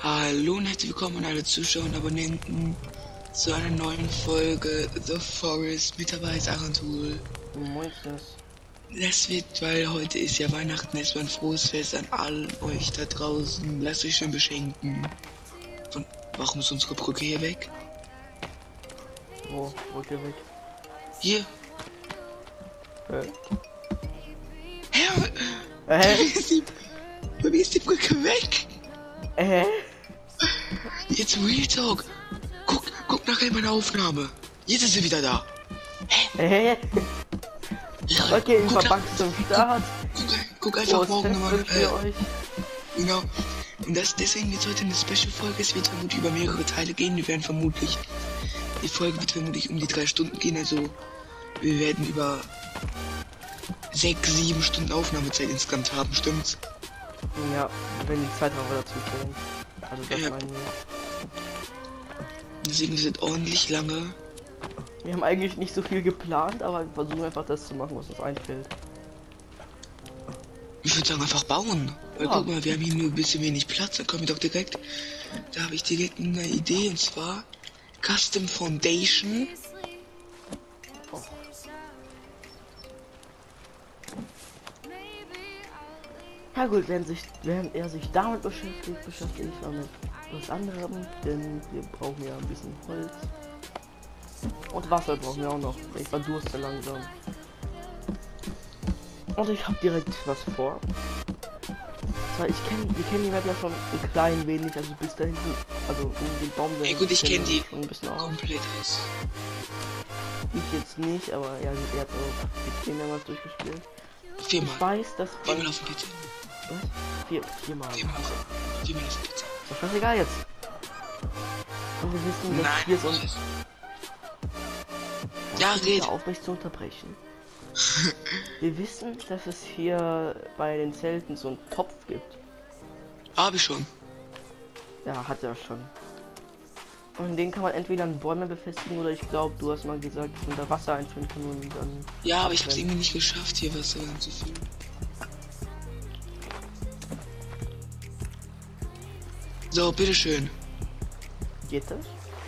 Hallo und herzlich willkommen an alle Zuschauer und Abonnenten zu einer neuen Folge The Forest mit dabei ist Arantul. Moinstens. Das wird, weil heute ist ja Weihnachten, erstmal ein frohes Fest an allen euch da draußen. Lasst euch schön beschenken. Warum ist unsere Brücke hier weg? Wo? Brücke weg. Hier. Hä? Hä? Hä? Bei mir ist die Brücke weg. Hä? Jetzt Real Talk. Guck nachher meine Aufnahme. Jetzt ist sie wieder da. Hä? Ja, Okay, guck Verpack zum Start. Guck einfach morgen nochmal. Für euch. Genau. Und deswegen wird heute eine Special-Folge. Es wird vermutlich über mehrere Teile gehen. Die Folge wird vermutlich um die 3 Stunden gehen. Also wir werden über 6-7 Stunden Aufnahmezeit insgesamt haben, stimmt's? Ja, wenn die Zeit noch dazu zählen. Also das Ja. meinen wir. Deswegen sind ordentlich lange. Wir haben eigentlich nicht so viel geplant, aber wir versuchen einfach das zu machen, was uns einfällt. Ich würde sagen, einfach bauen. Weil Ja. guck mal, wir haben hier nur ein bisschen wenig Platz. Dann kommen wir doch direkt. Da habe ich direkt eine Idee, und zwar Custom Foundation. Oh. Ja gut, während er sich damit beschäftigt, beschäftige ich mich mit was anderem, denn wir brauchen ja ein bisschen Holz. Und Wasser brauchen wir auch noch. Ich verdurste langsam. Und ich habe direkt was vor. Zwar, wir kennen die Map ja schon ein klein wenig, also bis da hinten, also um den Baum. Ja gut, ich kenne die schon ein bisschen aus. komplett aus. Ich jetzt nicht, aber ja, er hat auch 10 damals durchgespielt. Ich Viermal. weiß, dass Viermal auf dem PC. was? Viermal. Viermal auf dem PC. Das ist egal jetzt. Und wir wissen, dass Nein. hier so ein Ja, red. Hör auf mich zu unterbrechen. Wir wissen, dass es hier bei den Zelten so einen Topf gibt. Hab ich schon. Ja, hat er schon. Und den kann man entweder an Bäume befestigen oder ich glaube, du hast mal gesagt, dass man da Wasser einfüllen kann und dann. Ja, aber ich hab's irgendwie nicht geschafft, hier Wasser anzufüllen. So, bitteschön. Geht das?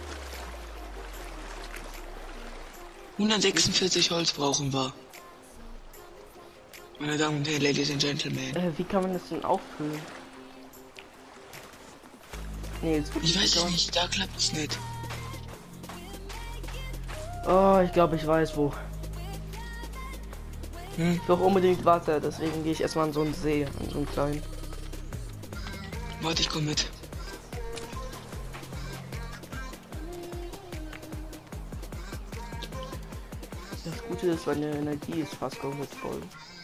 146 Holz brauchen wir. Meine Damen und Herren, Ladies and Gentlemen. Wie kann man das denn auffüllen? Nee, jetzt Ich weiß es nicht, da klappt es nicht. Oh, ich glaube, ich weiß wo. Ich brauche unbedingt Wasser, deswegen gehe ich erstmal an so einen See, an so einen kleinen. Warte, ich komm mit. Das Gute ist, meine Energie ist fast komplett voll.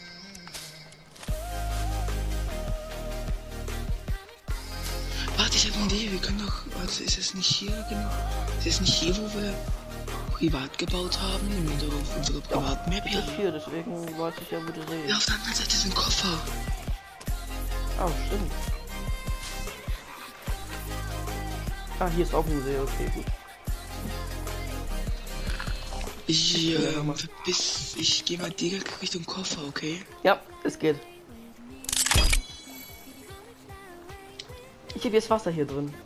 Warte, ich habe eine Idee, wir können doch... Warte, ist es nicht hier genau? Ist es nicht hier, wo wir privat gebaut haben? Auf unsere privaten Map Das hier? ist hier, deswegen weiß ich ja, wo der See Ja, ist. auf der anderen Seite ist ein Koffer. Ah, stimmt. Ah, hier ist auch ein See, okay, gut. Ich gehe mal direkt Richtung Koffer, okay? Ja, es geht. Ich habe jetzt Wasser hier drin.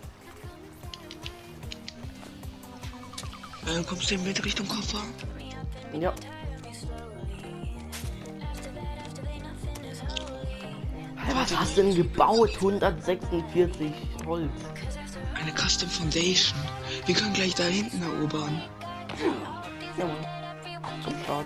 Kommst du mit Richtung Koffer? Ja. Was hast du denn gebaut? 146 Holz. Eine Custom Foundation. Wir können gleich da hinten erobern. Ja, Mann. Zum Start.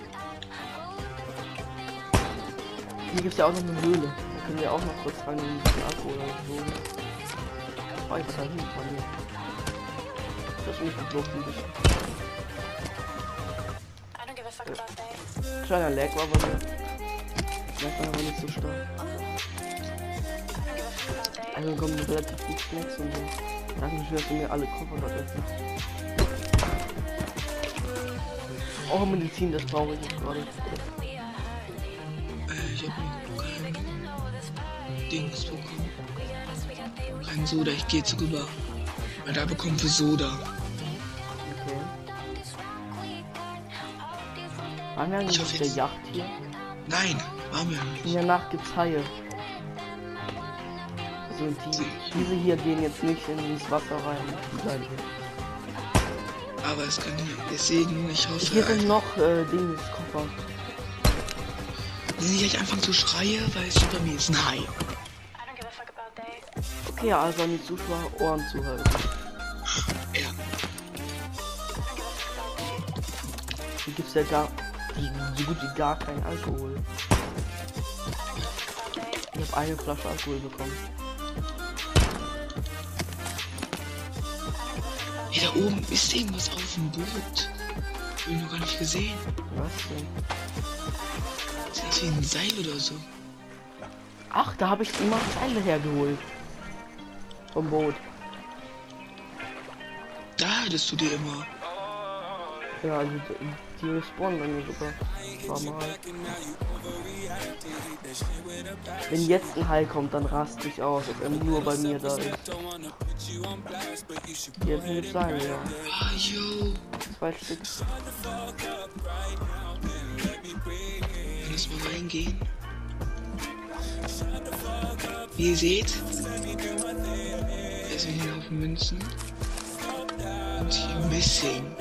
Hier gibt es ja auch noch eine Höhle. Da können wir auch noch kurz rein und ein bisschen Akku oder so. Oh, ich kann hin von mir. Das ist nicht geblockt ein bisschen. Kleiner Lag war bei mir. Das war aber nicht so stark. Also kommen relativ gut Snacks und so. Dankeschön, dass du mir alle Koffer dort öffnest. Oh, Medizin, das brauche ich jetzt gerade. Ich habe kein Dings bekommen. Kein Soda, ich gehe jetzt rüber. Weil da bekommen wir Soda. Okay. Waren wir eigentlich Ich auf hoffe der jetzt- Yacht hier? Nein, waren wir nicht. In der Nacht gibt's Haie. Also und diese hier gehen jetzt nicht ins Wasser rein. Die bleiben hier. Aber es kann nicht. Deswegen, ich hoffe. Hier sind noch Dinge, Koffer. Wenn ich gleich anfangen zu schreien, weil es über mir ist. Nein. Okay, also an die Zuschauer Ohren zuhalten. Ja. Hier gibt's ja gar so gut wie gar keinen Alkohol. Ich habe eine Flasche Alkohol bekommen. Hier da oben ist irgendwas auf dem Boot. Ich habe ihn noch gar nicht gesehen. Was denn? Ist das wie ein Seil oder so? Ach, da habe ich immer Seile hergeholt. Vom Boot. Da hattest du die immer. Ja, also die respawnen bei mir sogar. Mal. Wenn jetzt ein Hai kommt, dann raste ich aus, ob er nur bei mir da ist. Jetzt wird sein, ja. Ah, yo. 2 Stück. Lass mal reingehen. Wie ihr seht, es sind hier auf Münzen. Und hier Missing.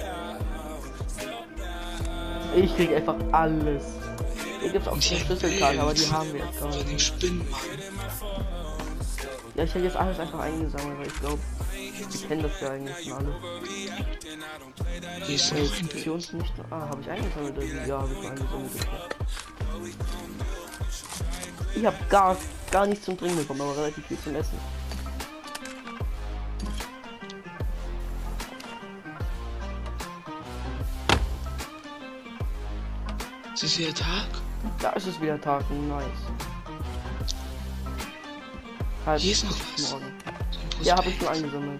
Ich krieg einfach alles. Hier gibt's auch Und die hier Schlüsselkarte, aber die haben wir jetzt gar von nicht. dem Spinnenmann. Ja, ich hätte jetzt alles einfach eingesammelt, weil ich glaube, die kennen das ja eigentlich schon alle. Hier ist noch ein Bild. Nicht. Ah, habe ich eingesammelt? Ja, habe ich eingesammelt. Ich habe gar nichts zum Trinken bekommen, aber relativ viel zum Essen. Ist es wieder Tag? Da ist es wieder Tag, nice. Halb Hier ist noch was. morgen. So ein Ja, habe ich Prospekt. schon eingesammelt.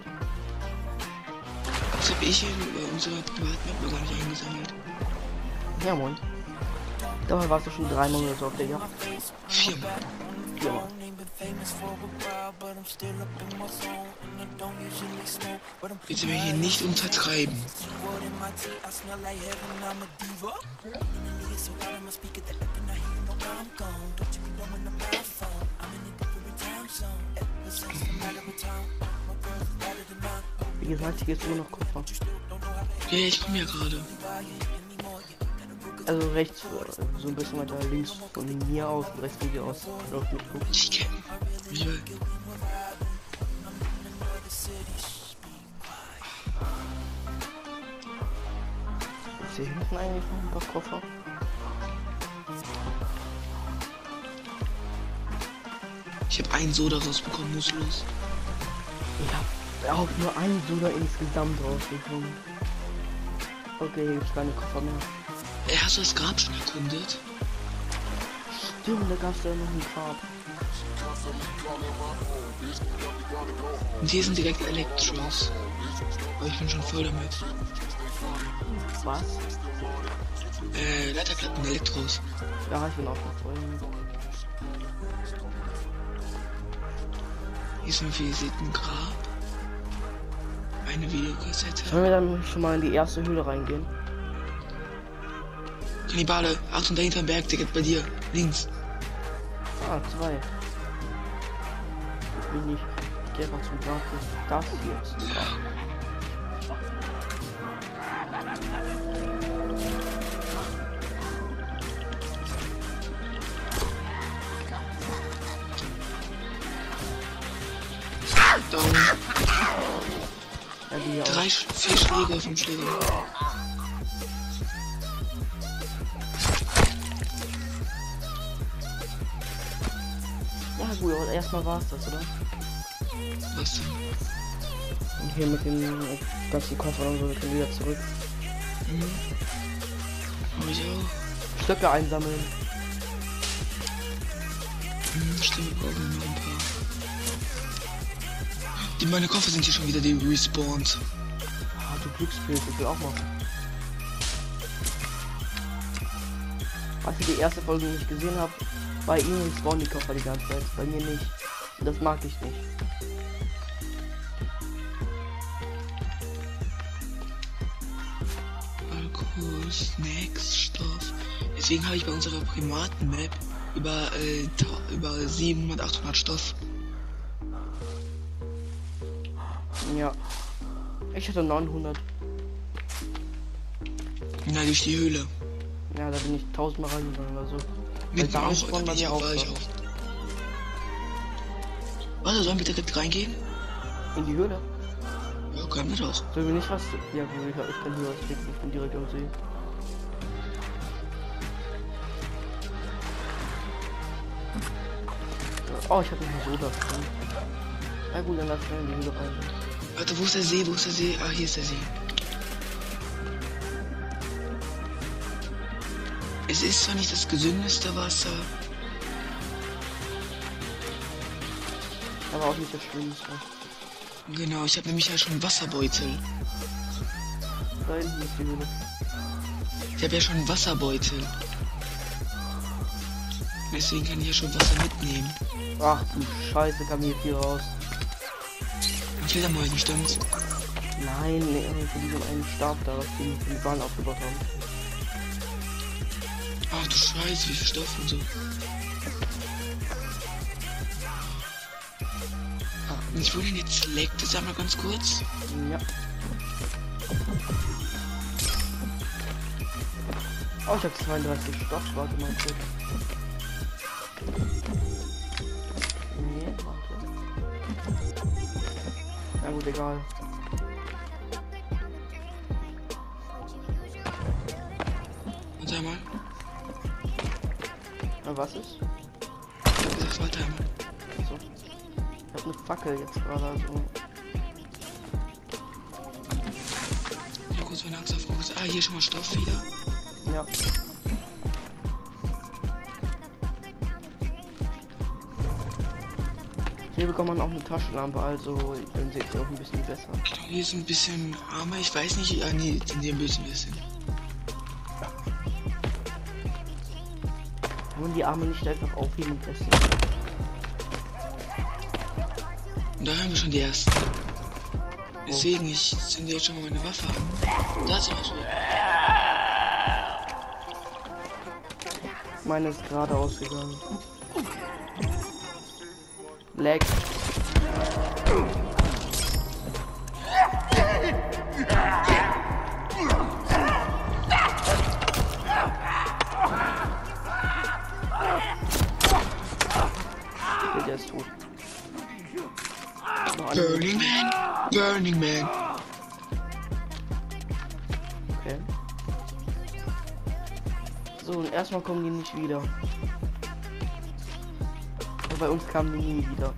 Das habe ich hier über unsere Privatmap noch gar nicht eingesammelt. Ja, moin. Dabei warst du schon 3 Monate auf der Yacht. 4-mal. Ja. Bitte mir hier nicht untertreiben. Wie gesagt, hier geht's nur noch Koffer. Ja, ich komme ja gerade. Also rechts, so ein bisschen weiter links von mir aus und rechts von dir aus. Ich kenne. Ist hier hinten eigentlich noch ein paar Koffer? Ich habe einen Soda rausbekommen, muss los. Ich habe auch nur einen Soda insgesamt rausgekommen. Okay, hier gibt's keine Koffer mehr. Hast du das Grab schon erkundet? Stimmt, da gab's ja noch ein Grab. Und hier sind direkt Elektros. Aber ich bin schon voll damit. Was? Leiterplatten, Elektros. Ja, ich bin auch noch voll. Hier ist ein Visitengrab. Eine Videokassette. Sollen wir dann schon mal in die erste Höhle reingehen? Kannibale, Achtung, dahinter ein Berg, der geht bei dir. Links. Ah, 2. Ich bin nicht. Ich gehe einfach zum Grab. Das hier ist ein Grab. Down. Ja, die hier auch. 4 Schläge, 5 Schläge. Ja gut, aber erstmal war's das, oder? Was denn? Und hier mit den ganzen Koffern und so, wir können wieder zurück. Hab ich auch. Stöcke einsammeln. Stimmt, wir brauchen noch ein paar. Meine Koffer sind hier schon wieder die respawned. Ah, du Glückspilz, ich will auch mal. Als ich die erste Folge nicht gesehen habe, bei ihnen spawnen die Koffer die ganze Zeit, bei mir nicht. Und das mag ich nicht. Alkohol, Snacks, Stoff. Deswegen habe ich bei unserer Primaten-Map über 700, 800 Stoff. Ja. Ich hatte 900. Na, durch die Höhle. Ja, da bin ich 1000 Mal reingegangen oder so. Mit da auch, ist da von bin bei ich mir auch, war ich aufgewacht. auch. Warte, sollen wir direkt reingehen? In die Höhle? Ja, können wir doch. Sollen wir nicht was... Ja gut, ich kann hier was klicken. Ich bin direkt am See. Oh, ich habe nicht so da drin. Na gut, dann lass ich in die Höhle rein. Warte, wo ist der See? Wo ist der See? Ah, hier ist der See. Es ist zwar nicht das gesündeste Wasser. Aber auch nicht das Schlimmste. Genau, ich habe nämlich ja schon Wasserbeutel. Da hinten ist die Höhle. Ich habe ja schon Wasserbeutel. Deswegen kann ich ja schon Wasser mitnehmen. Ach du Scheiße, kam hier viel raus. Und Fledermäusen, stimmt's? Nein, nee, für diesen einen Stab da, was die für die Bahn aufgebaut haben. Ach du Scheiße, wie viel Stoff und so. Und ich wurde jetzt leckt, das einmal ganz kurz. Ja. Oh, ich habe 32 Stoff, warte mal kurz. Nee, warte. Na gut, egal. Warte einmal. Na, was ist? Ich hab gesagt, warte einmal. So. Ich habe eine Fackel jetzt gerade, also. Nur kurz meine Angst auf Fokus. Ah, hier schon mal Stoff wieder. Ja. Hier bekommt man auch eine Taschenlampe, also dann seht ihr auch ein bisschen besser. Genau, hier ist ein bisschen armer, ich weiß nicht. Ah, nee, in dem Bild ein bisschen. Kann man die Arme nicht einfach aufheben und essen? Und da haben wir schon die ersten. Deswegen, ich zünde jetzt schon mal meine Waffe an. Da zum Beispiel. Meine ist gerade ausgegangen. Lag. Okay, der ist tot. Noch eine. Burning Man! Burning Man! Okay. So, und erstmal kommen die nicht wieder. Und bei uns kamen die nie wieder.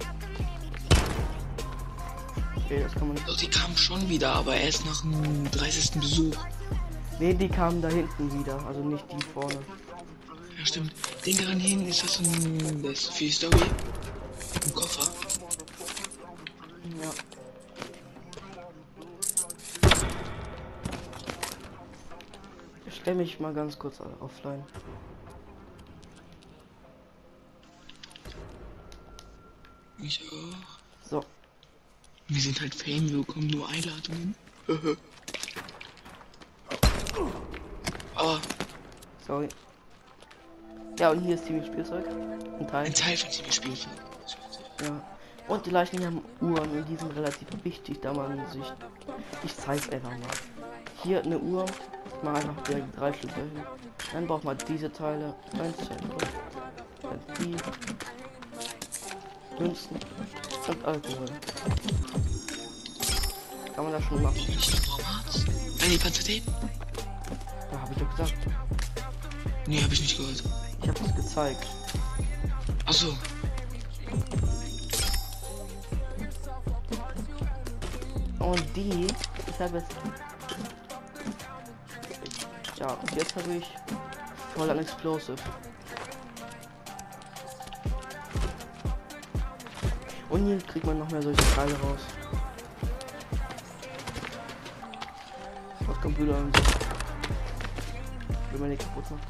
Okay, das kann man nicht. Doch, die kamen schon wieder, aber erst nach dem 30. Besuch. Ne, die kamen da hinten wieder, also nicht die vorne. Ja, stimmt. Den daran hinten ist das ein... Das ist für die Story. Ein Koffer. Ja. Ich stelle mich mal ganz kurz offline. Ich auch. So. Wir sind halt Fame, wir bekommen nur Einladungen. Aber Sorry. Ja, und hier ist Team-Spielzeug. Ein Teil. ein Teil von dem Spiel. Ja. Und die Leichen haben Uhren und die sind relativ wichtig, da man sich... Ich zeig's einfach mal. Hier eine Uhr. Mal einfach direkt 3 Stück dahin. Dann braucht man diese Teile. 1, 2, 3. Dann die. Münzen. Und Alkohol. Kann man das schon machen. Die Panzertape? Da habe ich doch gesagt. Nee, habe ich nicht gehört. Ich habe es gezeigt. Achso. Und die, ich habe jetzt, ja, und jetzt habe ich voll an Explosive. Und hier kriegt man noch mehr solche Teile raus. Was Computer und so. Wenn man die kaputt macht.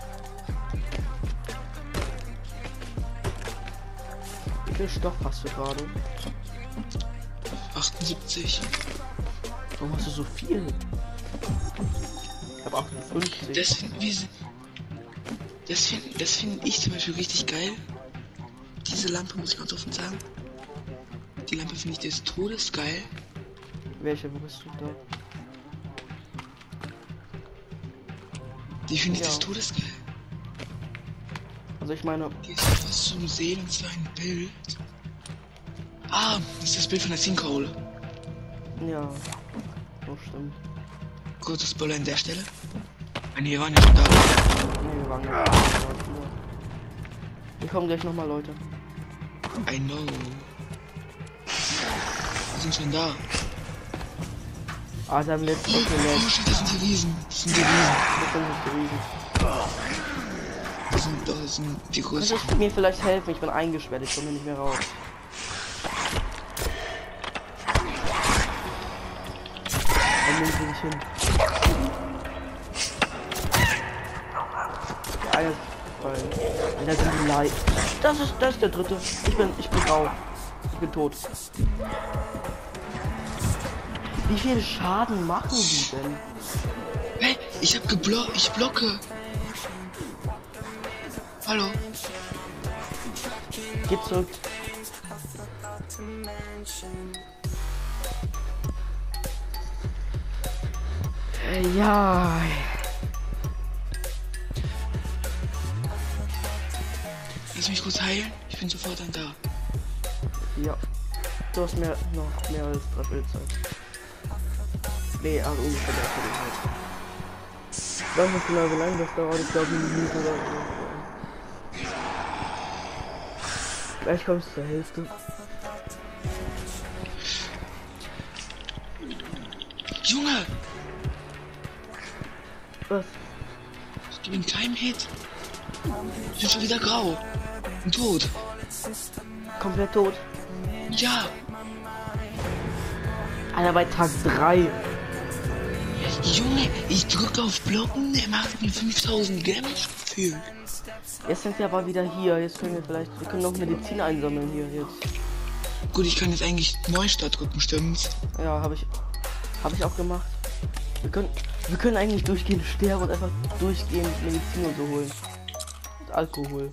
Wie viel Stoff hast du gerade? 78. Warum hast du so viel? Ich habe 58. Das finde ich zum Beispiel richtig geil. Diese Lampe muss ich ganz offen sagen. Die Lampe finde ich des Todes geil. Welche, wo bist du da? Die finde ich Ja. des Todes geil. Also ich meine, Hier ist was zum Sehen, und zwar ein Bild. Ah, das ist das Bild von der Sinkhole. ja. Oh, stimmt. Kurzes Spoiler an der Stelle. Nein, wir waren ja schon da. Nee, wir waren nicht. Wir kommen gleich nochmal, Leute. I know. Wir sind schon da. Ah, sie haben letztes Oh, Mal gelernt. oh shit, das sind die Riesen. Das sind die Riesen. Das sind nicht die Riesen. Das sind die größten. Könntest du mir vielleicht helfen? Ich bin eingesperrt, ich komme hier nicht mehr raus. Dann nehmen sie dich hin. Der eine ist voll. Alter, sind die leid. Das ist der dritte. Ich bin grau. Ich bin tot. Wie viel Schaden machen die denn? Hey, ich hab geblockt. Ich blocke. Hallo. Geht zurück. Ja. Lass mich kurz heilen. Ich bin sofort dann da. Ja. Du hast noch mehr als 3 Bildzeit. Nee, also ungefähr der Zeit. Ich weiß nicht genau, wie lange das dauert. Ich glaube, eine Minute oder so. Vielleicht kommst du zur Hälfte. Junge, Was? ich bin kein Hit. Ich bin schon wieder grau. Und tot. Komplett tot. Ja. Alter, bei Tag 3. Junge, ich drücke auf Blocken, der macht mir 5000 Damage gefühlt. Jetzt sind wir aber wieder hier. Jetzt können wir können noch Medizin einsammeln hier jetzt. Gut, ich kann jetzt eigentlich Neustart drücken, stimmt's? Ja, habe ich auch gemacht. Wir können eigentlich durchgehend sterben und einfach durchgehend Medizin und so holen. Und Alkohol.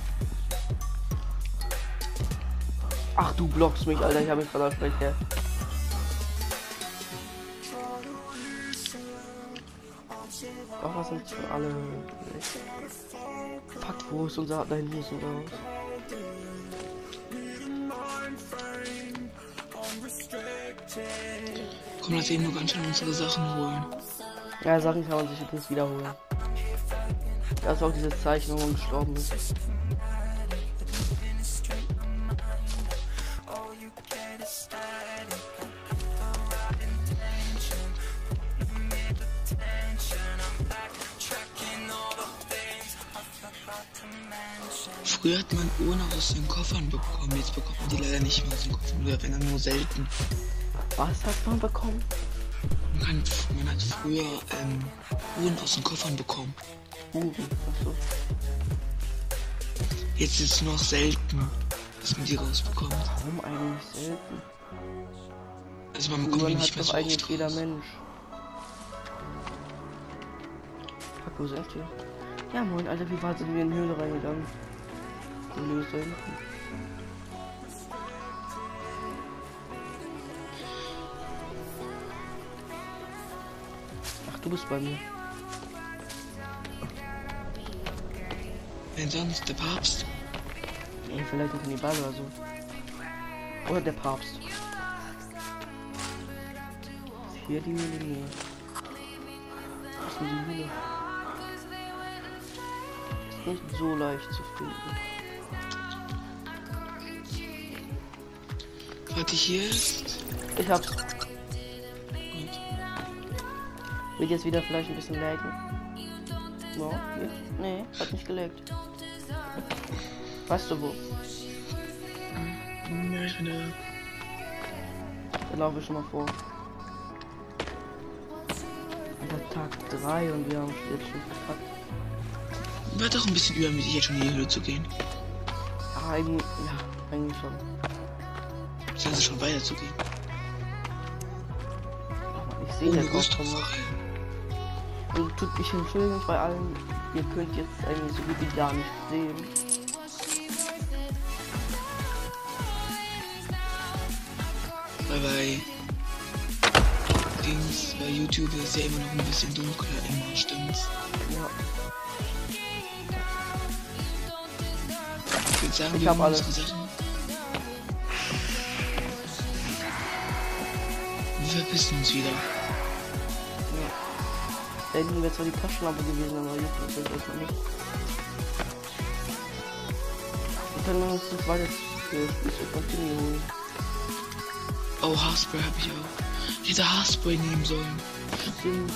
Ach, du blockst mich, Alter. Ich habe mich verdammt schlecht her. Ach, was sind schon alle? Fuck, wo ist unser da hinten ist unser Haus? Komm, lass eben nur ganz schön unsere Sachen holen. Ja, Sachen kann man sich übrigens wiederholen. Das ist auch dieses Zeichen, wo man gestorben ist. Früher hat man Urne aus den Koffern bekommen, jetzt bekommt man die leider nicht mehr aus den Koffern, oder wenn dann nur selten. Was hat man bekommen? Man hat früher Uhren aus den Koffern bekommen. Achso. Jetzt ist es noch selten, dass man die rausbekommt. Warum eigentlich selten? Also man bekommt die Uhren nicht hat mehr doch so eigentlich oft jeder raus. Mensch. Fuck, wo sind wir? Ja moin, Alter, wie weit sind wir in die Höhle reingegangen? Die Höhle ist da hinten. Ach, du bist bei mir. Wen sonst? Der Papst? Ey, vielleicht ein Kannibal oder so. Oder der Papst. Ist hier die Höhle? Nee. Was ist denn die Höhle? Ist nicht so leicht zu finden. Warte, hier ist... Ich hab's. Gut. Wird jetzt wieder vielleicht ein bisschen laggen. No, nee, hat nicht gelaggt. Weißt du wo? Ja, ich bin da. Da laufe ich schon mal vor. Alter, Tag 3 und wir haben jetzt schon verkackt. War doch ein bisschen übermütig, jetzt schon in die Höhle zu gehen. Eigentlich, ja, eigentlich schon. Sind sie schon weiter zu gehen? Ich sehe Ohne jetzt auch Rüstung schon vor was. allem. Und tut mich entschuldigen bei allen. Ihr könnt jetzt eigentlich so gut wie gar nicht sehen. Bye bye. Dings bei YouTube ist ja immer noch ein bisschen dunkler, immer, stimmt's? Ja. Ich würde sagen, Ich wir hab machen alles. unsere Sachen. Wir verpissen uns wieder. Ja. Da hinten wäre zwar die Taschenlampe gewesen, aber juckt uns jetzt erstmal nicht. Wir können uns das weiter für Continue holen. Oh, Haarspray habe ich auch. Ich hätte Haarspray nehmen sollen. Stimmt.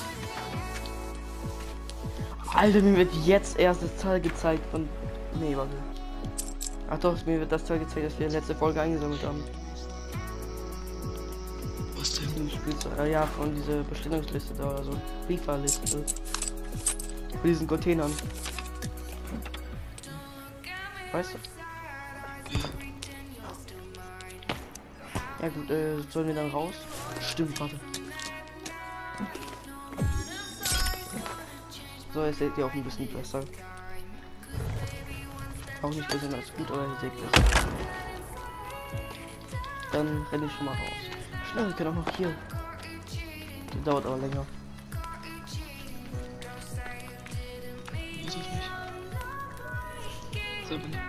Alter, mir wird jetzt erst das Teil gezeigt von... Nee, warte. Ach doch, mir wird das Teil gezeigt, das wir in der letzten Folge eingesammelt haben. Was denn? Die Spielzeug, ja, von dieser Bestellungsliste da oder so. Lieferliste. Für diesen Containern. Weißt du? Ja gut, sollen wir dann raus? Stimmt, warte. So, jetzt seht ihr auch ein bisschen besser. Auch nicht besser als gut, aber ihr seht besser. Dann renne ich schon mal raus. Schnell, wir können auch noch hier. Das dauert aber länger. Weiß ich nicht. So bin ich.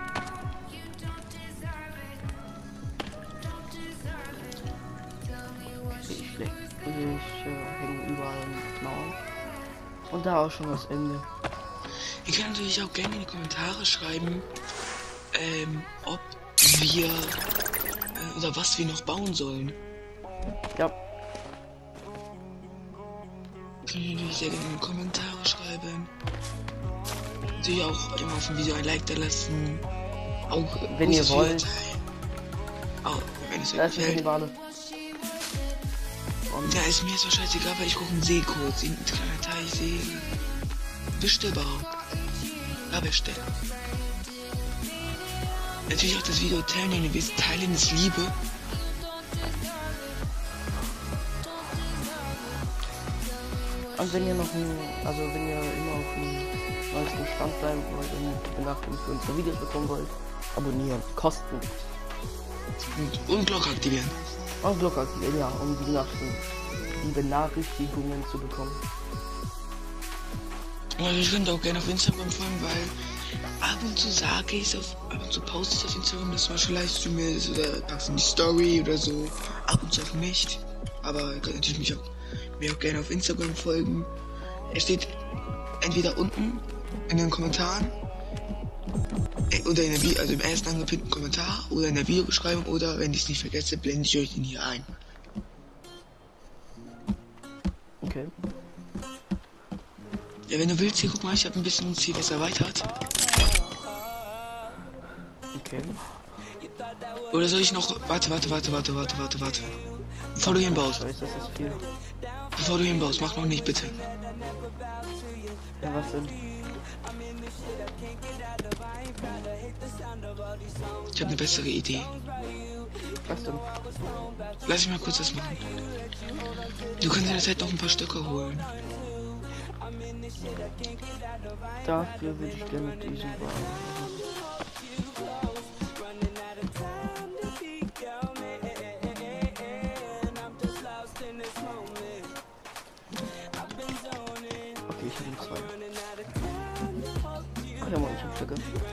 Ich hänge überall an Mauern. Und da auch schon das Ende. Ihr könnt natürlich auch gerne in die Kommentare schreiben, ob wir oder was wir noch bauen sollen. Ja. Könnt ihr natürlich sehr gerne in die Kommentare schreiben. Natürlich auch immer auf dem Video ein Like da lassen. Auch Wenn ihr wollt. Auch wenn es euch Das ist die gefällt. Wale. Ja, ist mir jetzt so scheißegal, weil ich gucke einen See kurz. Ein kleiner Teich, See. Wischte überhaupt. Da beste. Natürlich auch das Video teilen, wenn ihr wisst, teilen ist Liebe. Und wenn ihr noch also wenn ihr immer auf dem neuesten Stand bleiben wollt und Benachrichtigungen für unsere Videos bekommen wollt, abonnieren. Kosten. Und Glocke aktivieren. Und Glocke aktivieren, ja, um die Benachrichtigungen zu bekommen. Also ich könnte auch gerne auf Instagram folgen, weil ab und zu sage ich es ab und zu poste ich auf Instagram, dass zum Beispiel Livestream ist oder packst in die Story oder so. Ab und zu auch nicht. Aber ihr könnt natürlich mir auch gerne auf Instagram folgen. Es steht entweder unten in den Kommentaren oder in der also im ersten angepinnten Kommentar oder in der Videobeschreibung oder wenn ich es nicht vergesse, blende ich euch den hier ein. Okay. Ja, wenn du willst, hier guck mal, ich habe ein bisschen uns hier was erweitert. Okay. Oder soll ich noch. Warte. Bevor du hinbaust. Ich weiß, das ist viel. Bevor du hinbaust, mach noch nicht, bitte. Ja, was denn? Ich habe eine bessere Idee. Was denn? Lass mich mal kurz das machen. Du kannst in der Zeit noch ein paar Stöcke holen. Dafür würde ich gerne diesen Wagen. Okay, ich habe nur zwei. Ach ja, Mann, ich hab Stöcke.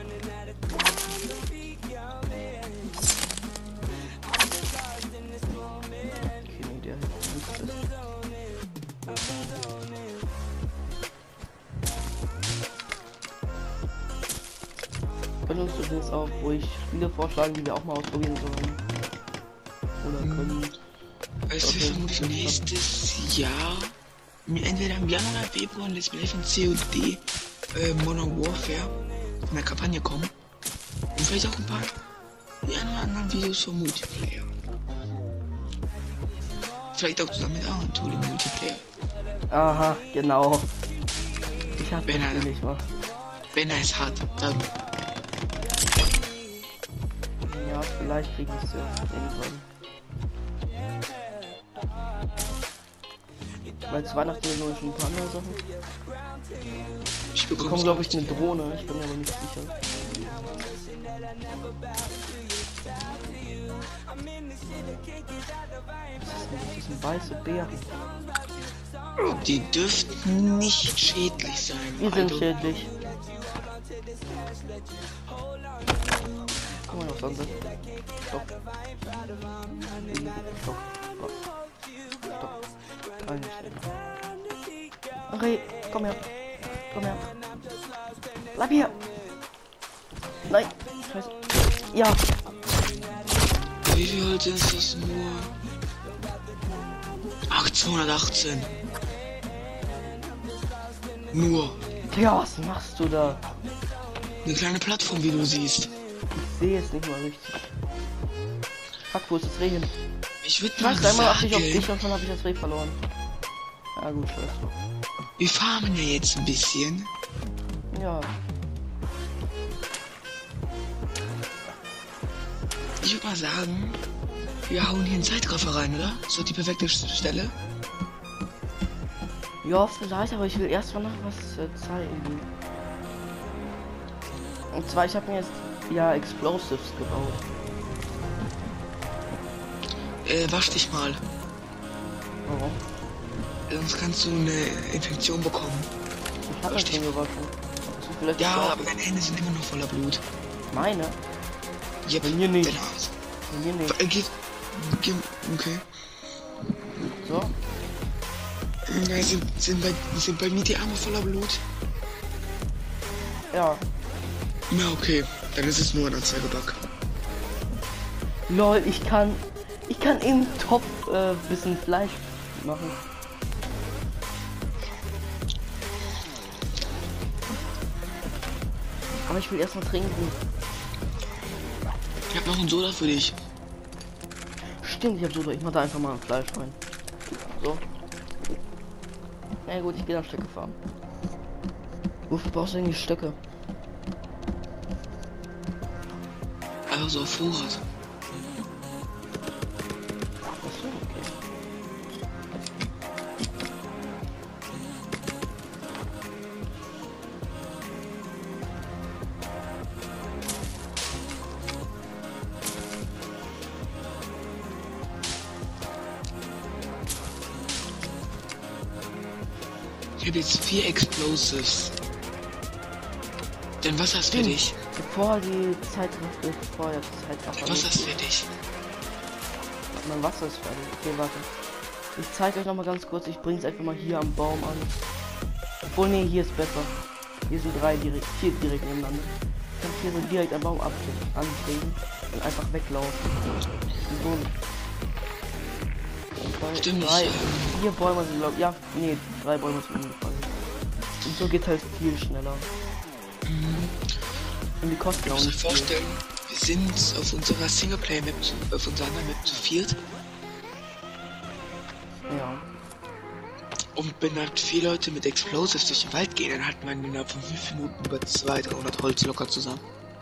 Okay, nee, der hilft nicht. Können uns übrigens auch ruhig Spiele vorschlagen, die wir auch mal ausprobieren sollen. Oder können. Es wird vermutlich nächstes Jahr, entweder im Januar oder Februar, ein Let's Play von COD Modern Warfare von der Kampagne kommen. Und vielleicht auch ein paar die einen oder anderen Videos vom Multiplayer. Vielleicht auch zusammen mit anderen Tool im Multiplayer. Aha, genau. Ich hab Wenn das er- nicht mal. Wenn er es hat, dann. Ja, vielleicht krieg ich es ja irgendwann. Weil zu Weihnachten sind noch schon ein paar andere Sachen. Ich Wir bekomme bekommen, glaube ich, eine Drohne. Ich bin mir aber nicht sicher. Das sind weiße Beeren. Die dürften nicht schädlich sein. Die sind Also, schädlich. Guck mal noch sonst. Stopp. Stopp. Stopp. Einstellen. Okay, komm her. Komm her. Bleib hier. Nein. Scheiße. Ja. wie viel Holz ist das nur? Ach, 218. Nur. Ja, was machst du da? Eine kleine Plattform, wie du siehst. Ich sehe es nicht mal richtig. Fuck, wo ist das Reh hin? Ich würde Ich mal weiß einmal auf dich sagen, und schon habe ich das Reh verloren. Ja gut, scheiße. wir farmen ja jetzt ein bisschen. Ja. Ich würde mal sagen, wir hauen hier einen Zeitraffer rein, oder? So die perfekte Stelle. Ja, vielleicht, aber ich will erst mal noch was zeigen. Und zwar, ich habe mir jetzt ja Explosives gebaut. Wasch dich mal. Warum? Sonst kannst du eine Infektion bekommen. Ich habe das schon gewaschen. Hast du vielleicht Ja, gebraucht? aber deine Hände sind immer noch voller Blut. Meine? Yep, Bei mir nicht. deine Haut. Bei mir nicht. Okay. So? Ja, sind bei mir die Arme voller Blut? Ja. Na okay, dann ist es nur ein Anzeigebug. Lol, ich kann im Topf bisschen Fleisch machen. Aber ich will erstmal trinken. Ich hab noch einen Soda für dich. Stimmt, ich hab so, ich mach da einfach mal Fleisch rein. So. Na gut, ich gehe dann Stöcke farmen. Wofür brauchst du eigentlich Stöcke? Einfach so auf Vorrat. Achso, okay. Ich habe jetzt 4 Explosives. Dein Wasser ist fertig. Bevor die Zeit läuft, bevor die Zeit Dein abläuft. Wasser ist fertig. Mein Wasser ist fertig. Okay, warte. Ich zeige euch noch mal ganz kurz. Ich bringe es einfach mal hier am Baum an. Obwohl, nee, hier ist besser. Hier sind 4 direkt nebeneinander. Ich kann hier so direkt am Baum anbringen und einfach weglaufen. So. Stimmt nicht. 4 Bäume sind, glaube ich. Ja, nee, 3 Bäume sind umgefallen. Und so geht halt viel schneller. Und die kosten Du auch musst dir nicht viel. vorstellen, wir sind auf unserer Singleplayer-Map, auf unserer anderen Map zu viert. Ja. Und wenn halt 4 Leute mit Explosives durch den Wald gehen, dann hat man innerhalb von 5 Minuten über 200-300 Holz locker zusammen.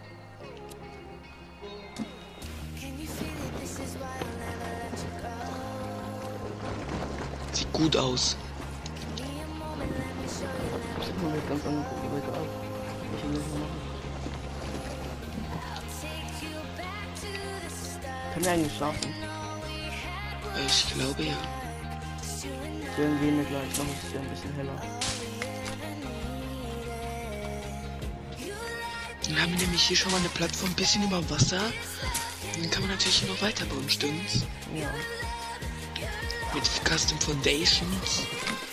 Sieht gut aus. Ich hab mir ganz andere Probleme auf. Ich will das mal machen. Können wir eigentlich schlafen? Ich glaube ja. Dann gehen wir gleich noch, es ist ja ein bisschen heller. Dann haben wir nämlich hier schon mal eine Plattform ein bisschen über Wasser. Und dann kann man natürlich hier noch weiter bauen, stimmt's? Ja. Mit Custom Foundations.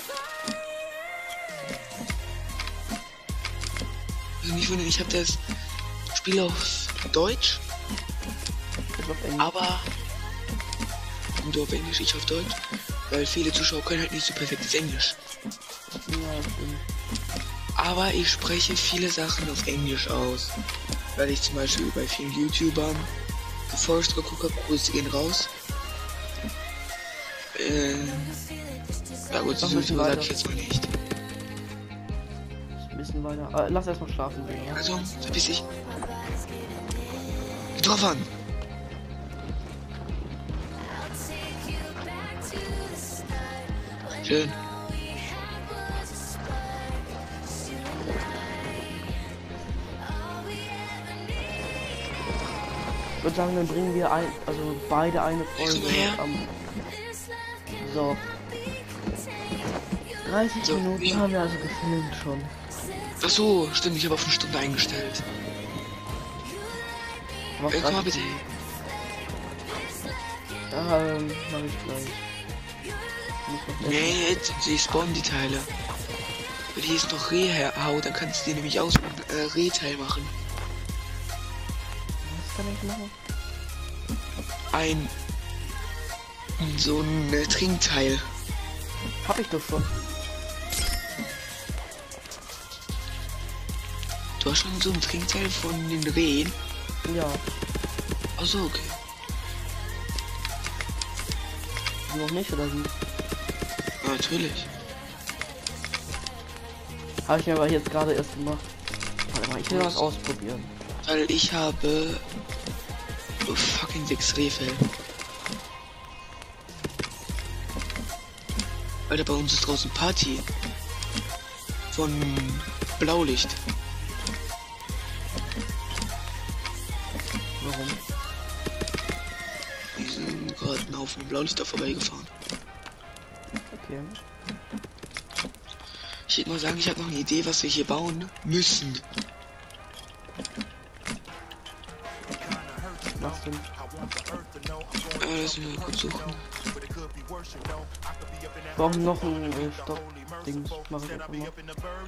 Also nicht wundern, ich habe das Spiel auf Deutsch, Ich auf Englisch. aber du auf Englisch, ich auf Deutsch, weil viele Zuschauer können halt nicht so perfektes Englisch. Ja, stimmt. Aber ich spreche viele Sachen auf Englisch aus, weil ich zum Beispiel bei vielen YouTubern Forest geguckt habe, Grüße gehen raus. Ja gut, Noch ein so bisschen sage weiter. ich jetzt mal nicht. Ein bisschen weiter. Lass erstmal schlafen gehen. Ja? Also, verpiss dich. Getroffen! Schön. Ich würde sagen, dann bringen wir beide eine Folge Komm her. am. So. 30 So, Minuten ja. haben wir also gefilmt schon. Ach so, stimmt, ich habe auf eine Stunde eingestellt. Aber Komm mal 30 bitte. mach ich gleich. Muss noch essen. Nee, jetzt sie spawnen die Teile. Wenn hier ist noch Rehhaut, dann kannst du dir nämlich aus Rehteil machen. Was kann ich machen? So ein Trinkteil. Hab ich doch schon. Du hast schon so ein Trinkteil von den Rehen. Ja. Ach so, okay. Noch nicht, oder wie? Ja, natürlich. Habe ich mir aber jetzt gerade erst gemacht. Warte mal, ich will was ausprobieren. Weil ich habe fucking 6 Rehfell. Alter, bei uns ist draußen Party. Von Blaulicht. Warum? Die sind gerade einen Haufen Blaulichter vorbeigefahren. Okay. Ich würde mal sagen, ich habe noch eine Idee, was wir hier bauen müssen. Was denn? Lass mich mal kurz suchen. Wir brauchen noch ein Stopp-Ding. Mach ich einfach mal.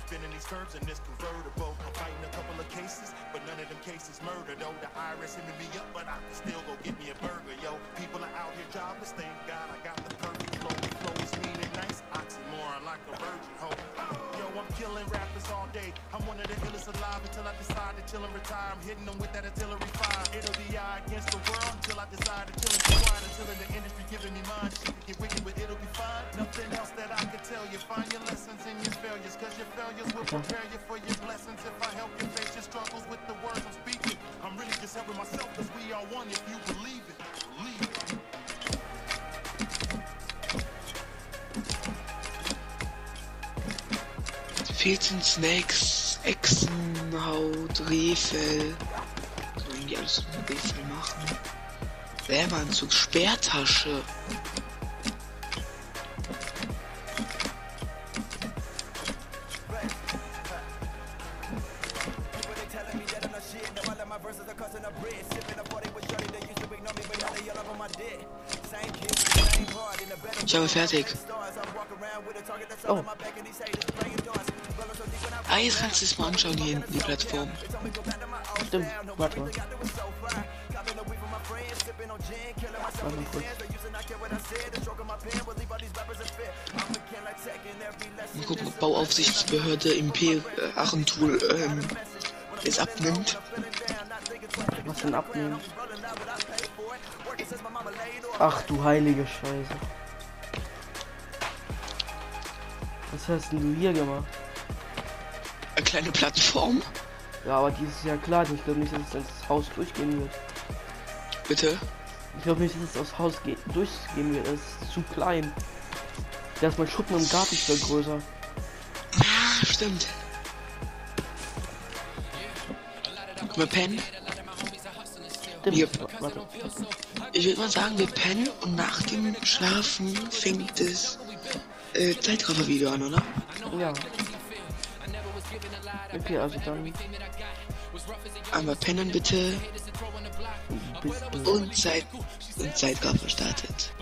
Killing rappers all day. I'm one of the illest alive until I decide to chill and retire. I'm hitting them with that artillery fire. It'll be I against the world until I decide to chill and be quiet. Until in the industry giving me mine. Shit get wicked, but it'll be fine. Nothing else that I could tell you. Find your lessons in your failures, cause your failures will prepare you for your blessings. If I help you face your struggles with the words I'm speaking, I'm really just helping myself, cause we are one if you believe it. Believe it. 14 Snacks, Echsenhaut, Rehfell. Kann man irgendwie alles mit Rehfell machen. Wärmeanzug, Sperrtasche. Ich habe fertig. Oh, Ah, jetzt kannst du es mal anschauen hier in die Plattform. stimmt. Warte mal. Warte mal kurz. Mal gucken, ob Bauaufsichtsbehörde im Achentool es abnimmt. Was denn abnehmen? Ach du heilige Scheiße. Was hast denn du hier gemacht? Eine kleine Plattform. Ja, aber die ist ja klar. Ich glaube nicht, dass es ins Haus durchgehen wird. Bitte. Ich glaube nicht, dass es aufs Haus durchgehen wird. Es ist zu klein. Erstmal Schuppen im Garten ist viel größer. Ah, stimmt. Guck mal, pennen. Stimmt. Hier. Warte. Ich würde mal sagen, wir pennen und nach dem Schlafen fängt das Zeitraffer-Video an, oder? Ja. Okay, also dann Einmal pennen bitte bis und Zeitraffer startet.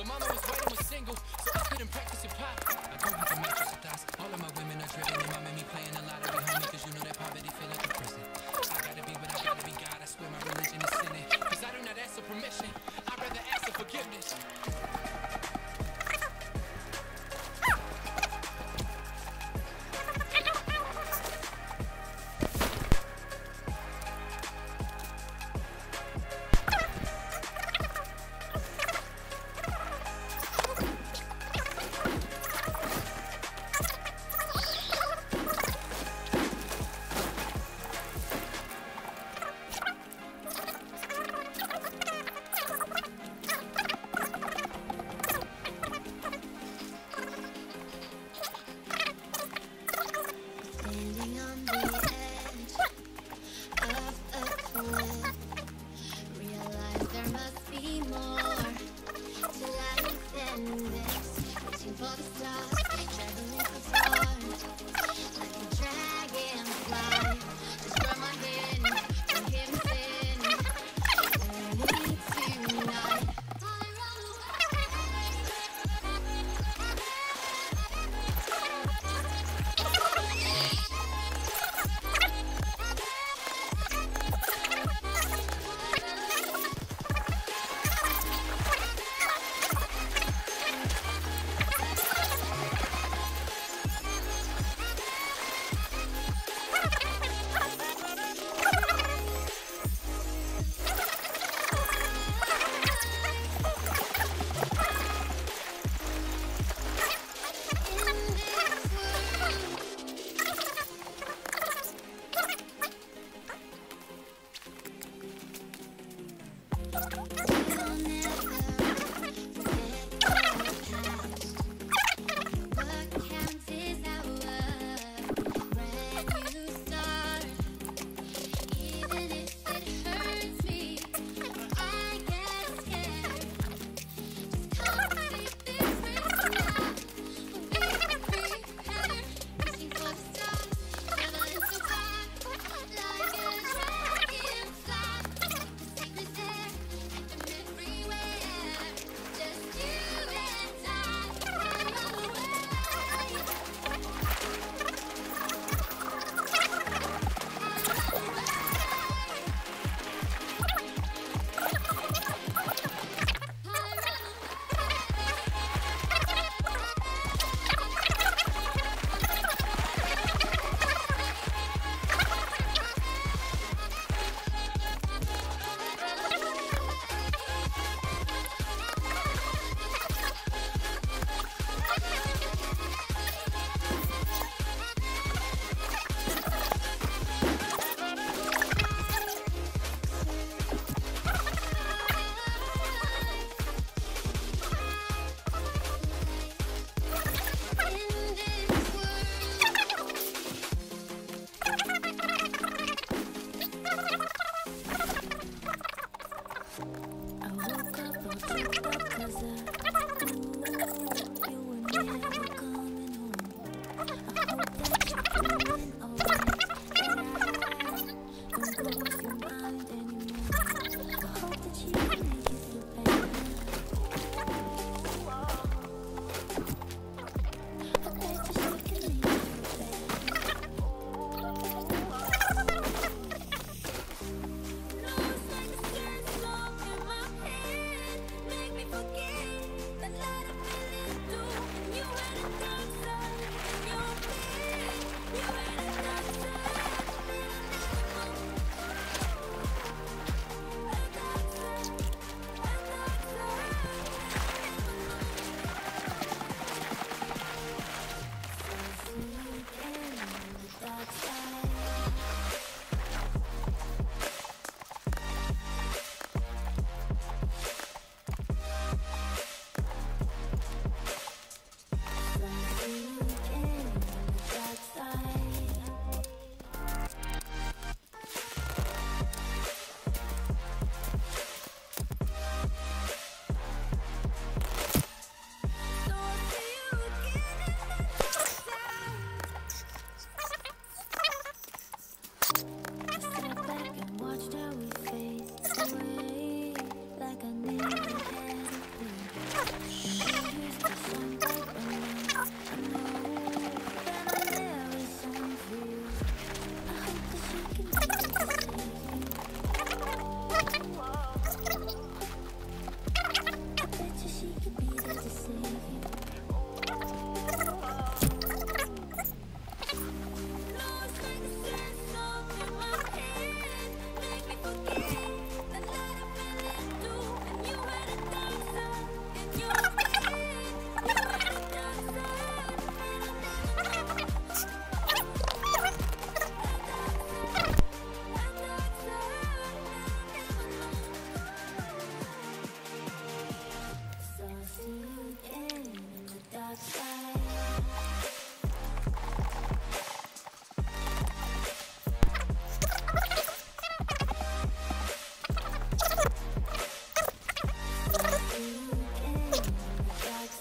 dark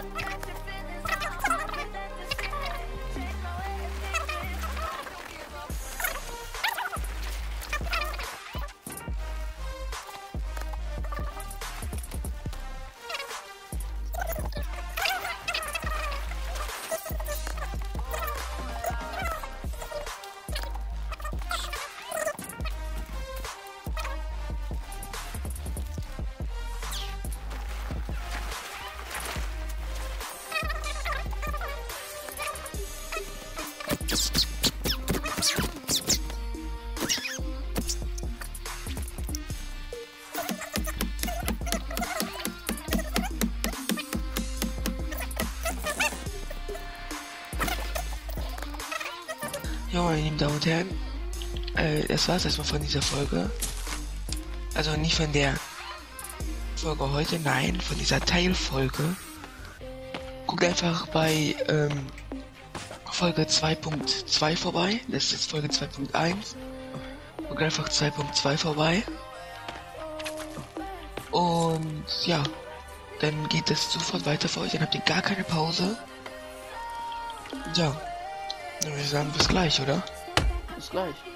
Ja, meine lieben Damen und Herren, das war's erstmal von dieser Folge. Also nicht von der Folge heute, nein, von dieser Teilfolge. Guckt einfach bei Folge 2.2 vorbei. Das ist jetzt Folge 2.1. Guckt einfach 2.2 vorbei. Und ja, dann geht es sofort weiter für euch. Dann habt ihr gar keine Pause. Ja, dann würde ich sagen, bis gleich, oder? Bis gleich.